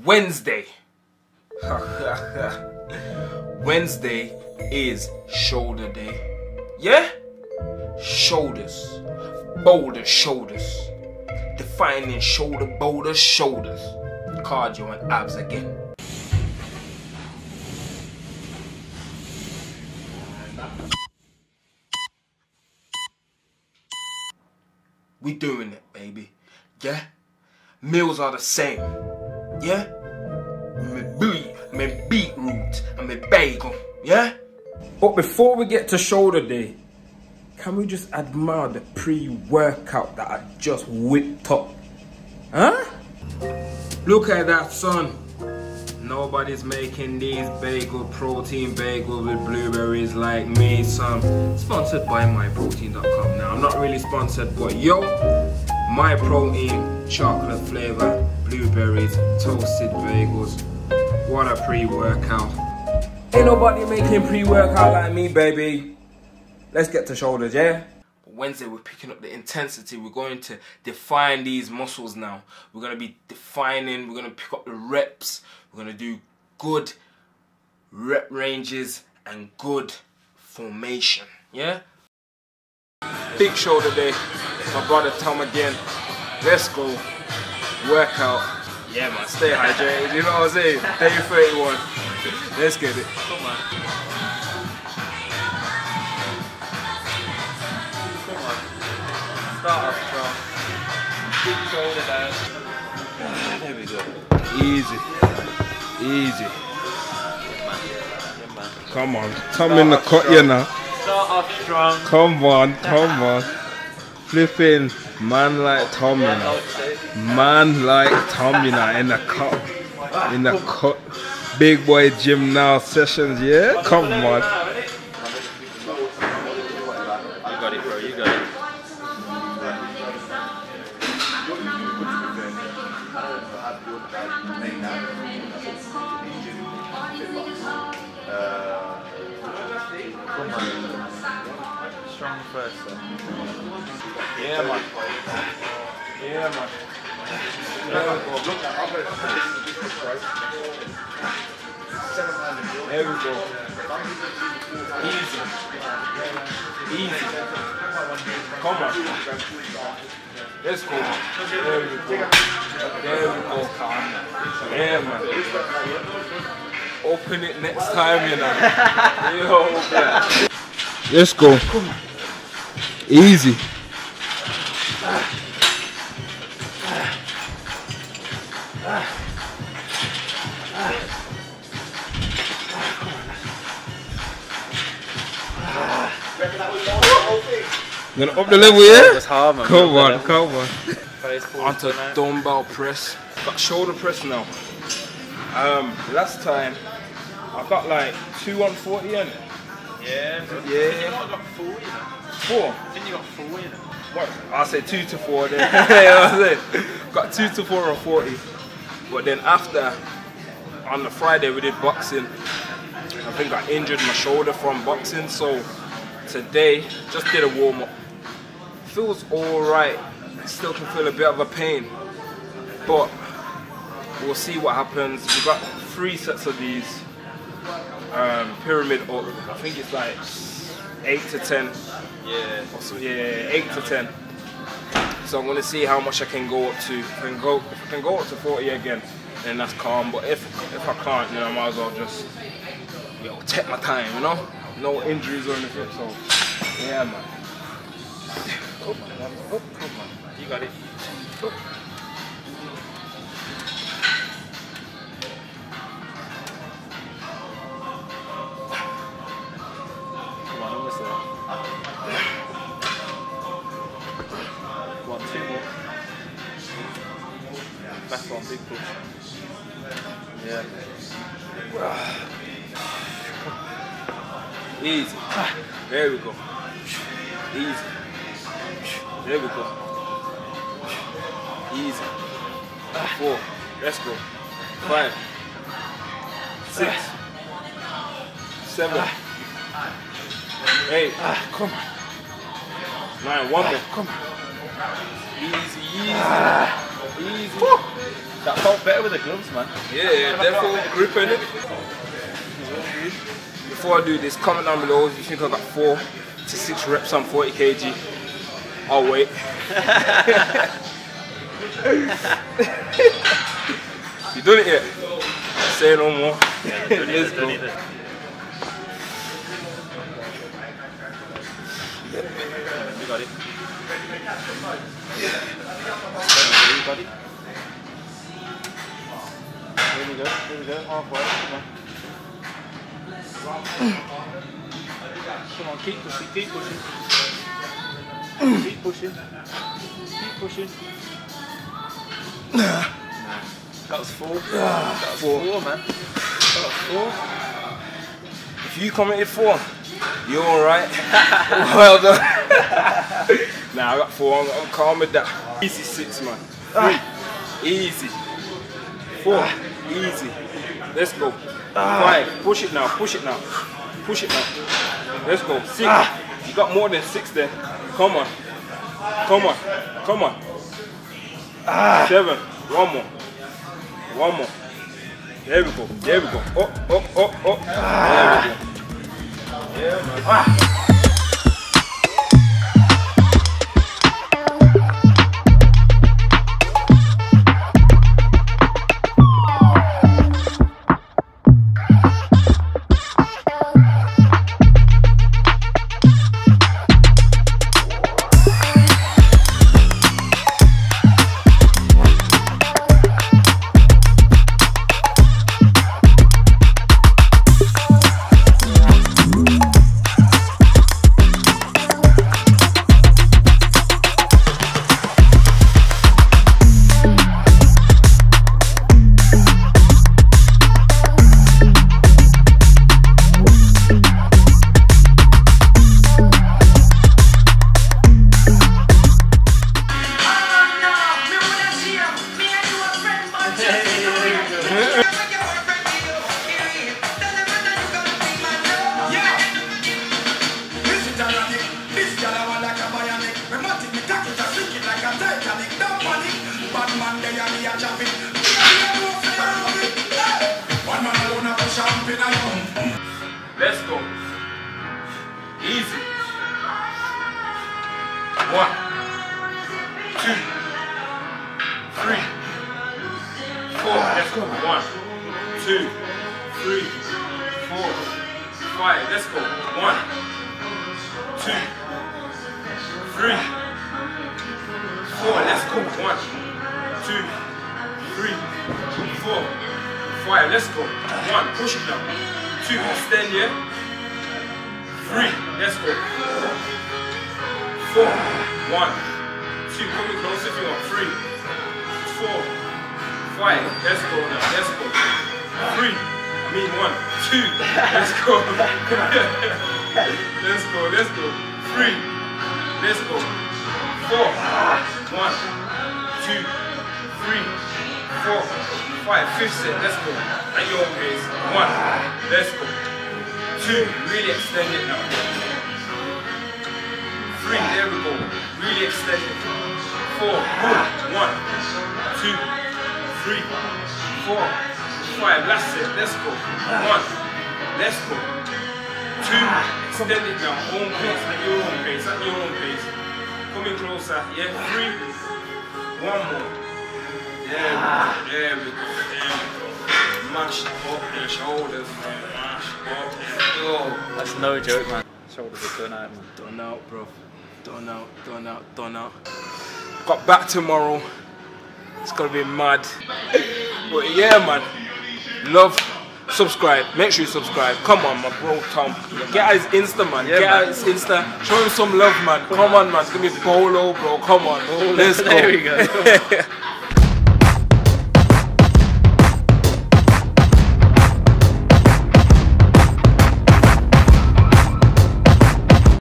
Wednesday. Wednesday is shoulder day. Yeah? Shoulders. Boulder shoulders. Defining shoulder, boulder shoulders. Cardio and abs again. We doing it, baby. Yeah? Meals are the same. Yeah? My beetroot and my bagel. Yeah? But before we get to shoulder day, can we just admire the pre-workout that I just whipped up? Huh? Look at that, son. Nobody's making these protein bagels with blueberries like me, son. Sponsored by myprotein.com. Now, I'm not really sponsored, but yo, My Protein, chocolate flavor, blueberries, toasted bagels. What a pre-workout. Ain't nobody making pre-workout like me, baby. Let's get to shoulders, yeah? Wednesday, we're picking up the intensity. We're going to define these muscles now. We're going to be defining, we're going to pick up the reps. We're going to do good rep ranges and good formation, yeah? Big shoulder day. My brother Tom again. Let's go. Workout. Yeah, man, stay hydrated. You know what I'm saying? Day 31. Let's get it. Come on. Start off strong. Big shoulder down. There we go. Easy. Easy. Come on. Tom in the cut, you know. Start off strong. Come on. Flipping man like Tom, you know. Man like Tom, you know, in the cut. In the cut. Big boy gym now sessions, yeah? Come on. You got it, bro. You got it. Strong first, though. Yeah, man. Yeah, man. There we go. Easy. Easy. Come on. Let's go. There we go. There we go, calm down. Yeah, man. Open it next time, you know. Yo, man. Let's go. Easy. Gonna up the level, yeah? That's hard, man. Come on. Onto Onto dumbbell press. Got shoulder press now. Last time I got like 2 on 40 in it. Yeah. Yeah. I got 4, you know. 4. I think you got 4, you know. What? I'll say 2 to 4 then. You know what I'm saying? Got 2 to 4 on 40. But then after, on the Friday we did boxing. I think I injured my shoulder from boxing, so today just did a warm up. Feels alright. Still can feel a bit of a pain, but we'll see what happens. We've got 3 sets of these pyramid up. I think it's like 8 to 10. Yeah. So, yeah, 8 to 10. So I'm gonna see how much I can go up to. If I can go up to 40 again, then that's calm. But if I can't, then I might as well just take my time, you know? No injuries or anything. So yeah, man. Come on. You got it. Up. Come on, almost there. Come on, 2 more. Back on, big push. Yeah. Easy. There we go. Easy. There we go. Easy. 4. Let's go. 5. 6. 7. 8. Come on. 9. 1 more. Come on. Easy. Easy. That felt better with the gloves, man. Yeah, therefore grip in it. Before I do this, comment down below if you think I got 4 to 6 reps on 40 kg. I'll wait. You done it yet? Say no more. Let's go. You got it. You got it. Here we go, halfway, come on. Come on, keep pushing, keep pushing. Keep pushing. Keep pushing. Nah. That was 4. That was 4, man. That was 4. If you commented 4, you're alright. Well done. Nah, I got 4. I'm calm with that. Easy 6, man. 3. Easy. 4. Easy. Let's go. 5. Push it now. Push it now. Push it now. Let's go. 6. You got more than 6 there. Come on. Come on. Come on. 7. One more. One more. There we go. There we go. Oh, oh, oh, oh. There we go. Yeah, man. Let's go. Easy. 1, 2, 3, 4. Let's go. 1, 2, 3, 4, 5. Let's go. 1, 2, 3, 4. Let's go. 1, 2, 3, 4, 5. Let's go. 1. Push it down. 2. Extend, yeah. 3. Let's go. 4. 1, 2. Coming close if you want. 3, 4, 5. Let's go now. Let's go. 3. I mean 1, 2. Let's go. Let's go. Let's go. 3. Let's go. 4. 1, 2, 3, 4, 5. 5th set. Let's go. At your own pace. 1. Let's go. 2. Really extend it now. 3. There we go. Really extend it. 4. 1, 2, 3, 4, 5. Last set. Let's go. 1. Let's go. 2. Extend it now. Own pace. At your own pace. At your own pace. Coming closer. Yeah. 3. 1 more. There we go. There we go. There we go. Mash up your shoulders, man. Mash up and go. That's no joke, man. Shoulders are done out, man. Done out, bro. Done out, done out, done out. Got back tomorrow. It's gonna be mad. But yeah, man. Love, subscribe. Make sure you subscribe. Come on, my bro Tom. Get out his Insta, man. Yeah, Get man. out his Insta. Show him some love, man. Come on, man. It's gonna be Polo, bro. Come on. Let's go. There we go.